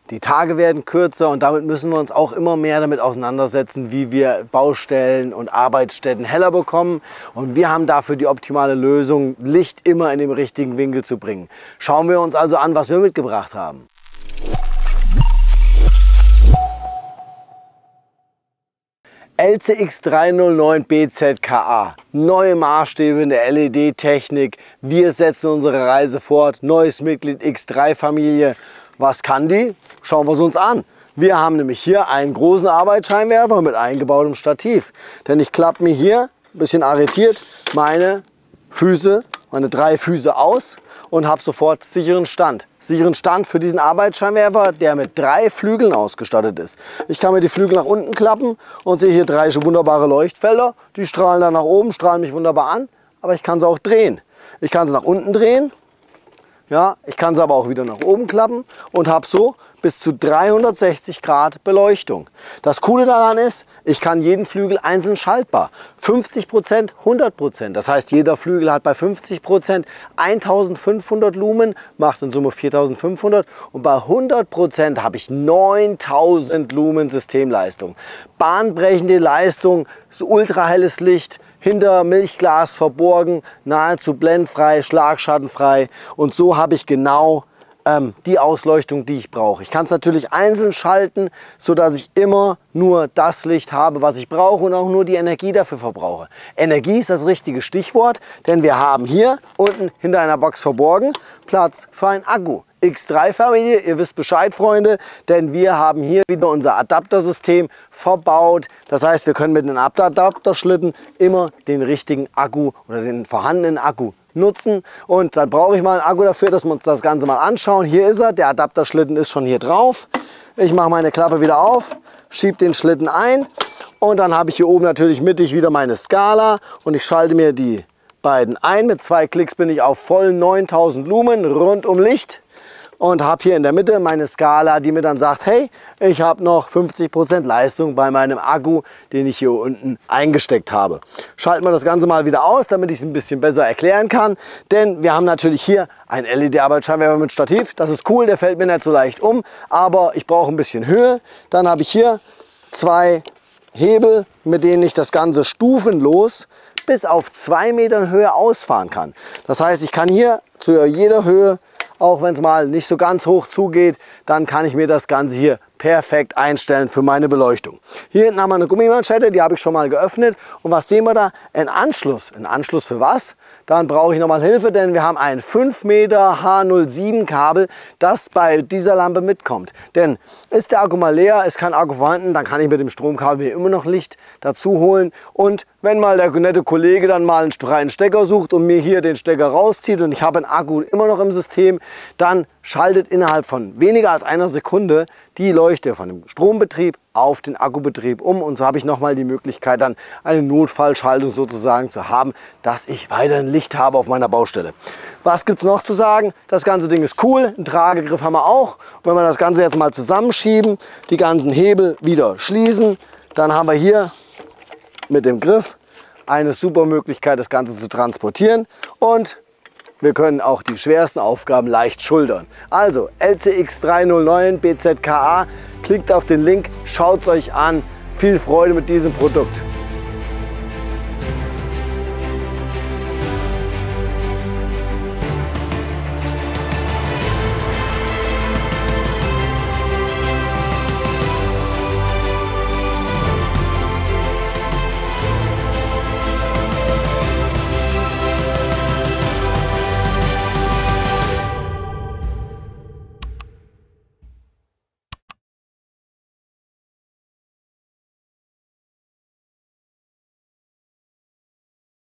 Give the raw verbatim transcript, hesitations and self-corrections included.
Die Tage werden kürzer und damit müssen wir uns auch immer mehr damit auseinandersetzen, wie wir Baustellen und Arbeitsstätten heller bekommen. Und wir haben dafür die optimale Lösung, Licht immer in den richtigen Winkel zu bringen. Schauen wir uns also an, was wir mitgebracht haben. L C X dreihundertneun B Z K A. Neue Maßstäbe in der L E D-Technik. Wir setzen unsere Reise fort. Neues Mitglied X drei Familie. Was kann die? Schauen wir es uns an. Wir haben nämlich hier einen großen Arbeitsscheinwerfer mit eingebautem Stativ. Denn ich klappe mir hier, ein bisschen arretiert, meine Füße, meine drei Füße aus und habe sofort sicheren Stand. Sicheren Stand für diesen Arbeitsscheinwerfer, der mit drei Flügeln ausgestattet ist. Ich kann mir die Flügel nach unten klappen und sehe hier drei wunderbare Leuchtfelder. Die strahlen dann nach oben, strahlen mich wunderbar an, aber ich kann sie auch drehen. Ich kann sie nach unten drehen. Ja, ich kann sie aber auch wieder nach oben klappen und habe so bis zu dreihundertsechzig Grad Beleuchtung. Das Coole daran ist, ich kann jeden Flügel einzeln schaltbar. fünfzig Prozent, hundert Prozent. Das heißt, jeder Flügel hat bei fünfzig Prozent eintausendfünfhundert Lumen, macht in Summe viertausendfünfhundert. Und bei hundert Prozent habe ich neuntausend Lumen Systemleistung. Bahnbrechende Leistung, so ultrahelles Licht, hinter Milchglas verborgen, nahezu blendfrei, schlagschattenfrei. Und so habe ich genau ähm, die Ausleuchtung, die ich brauche. Ich kann es natürlich einzeln schalten, sodass ich immer nur das Licht habe, was ich brauche und auch nur die Energie dafür verbrauche. Energie ist das richtige Stichwort, denn wir haben hier unten hinter einer Box verborgen Platz für einen Akku. X drei Familie, ihr wisst Bescheid, Freunde, denn wir haben hier wieder unser Adaptersystem verbaut. Das heißt, wir können mit einem Adapterschlitten immer den richtigen Akku oder den vorhandenen Akku nutzen. Und dann brauche ich mal einen Akku dafür, dass wir uns das Ganze mal anschauen. Hier ist er, der Adapterschlitten ist schon hier drauf. Ich mache meine Klappe wieder auf, schiebe den Schlitten ein und dann habe ich hier oben natürlich mittig wieder meine Skala und ich schalte mir die beiden ein. Mit zwei Klicks bin ich auf vollen neuntausend Lumen rund um Licht. Und habe hier in der Mitte meine Skala, die mir dann sagt, hey, ich habe noch fünfzig Prozent Leistung bei meinem Akku, den ich hier unten eingesteckt habe. Schalten wir das Ganze mal wieder aus, damit ich es ein bisschen besser erklären kann. Denn wir haben natürlich hier einen L E D-Arbeitsscheinwerfer mit Stativ. Das ist cool, der fällt mir nicht so leicht um, aber ich brauche ein bisschen Höhe. Dann habe ich hier zwei Hebel, mit denen ich das Ganze stufenlos bis auf zwei Meter Höhe ausfahren kann. Das heißt, ich kann hier zu jeder Höhe, auch wenn es mal nicht so ganz hoch zugeht, dann kann ich mir das Ganze hier perfekt einstellen für meine Beleuchtung. Hier hinten haben wir eine Gummimanschette, die habe ich schon mal geöffnet. Und was sehen wir da? Ein Anschluss. Ein Anschluss für was? Dann brauche ich nochmal Hilfe, denn wir haben ein fünf Meter H null sieben Kabel, das bei dieser Lampe mitkommt. Denn ist der Akku mal leer, ist kein Akku vorhanden, dann kann ich mit dem Stromkabel hier immer noch Licht dazu holen. Und wenn mal der nette Kollege dann mal einen freien Stecker sucht und mir hier den Stecker rauszieht und ich habe einen Akku immer noch im System, dann schaltet innerhalb von weniger als einer Sekunde die Leuchte von dem Strombetrieb auf den Akkubetrieb um. Und so habe ich nochmal die Möglichkeit, dann eine Notfallschaltung sozusagen zu haben, dass ich weiterhin Licht habe auf meiner Baustelle. Was gibt es noch zu sagen? Das ganze Ding ist cool, einen Tragegriff haben wir auch. Und wenn wir das Ganze jetzt mal zusammenschieben, die ganzen Hebel wieder schließen, dann haben wir hier mit dem Griff eine super Möglichkeit, das Ganze zu transportieren. Und wir können auch die schwersten Aufgaben leicht schultern. Also L C X dreihundertneun B Z K A, klickt auf den Link, schaut es euch an. Viel Freude mit diesem Produkt.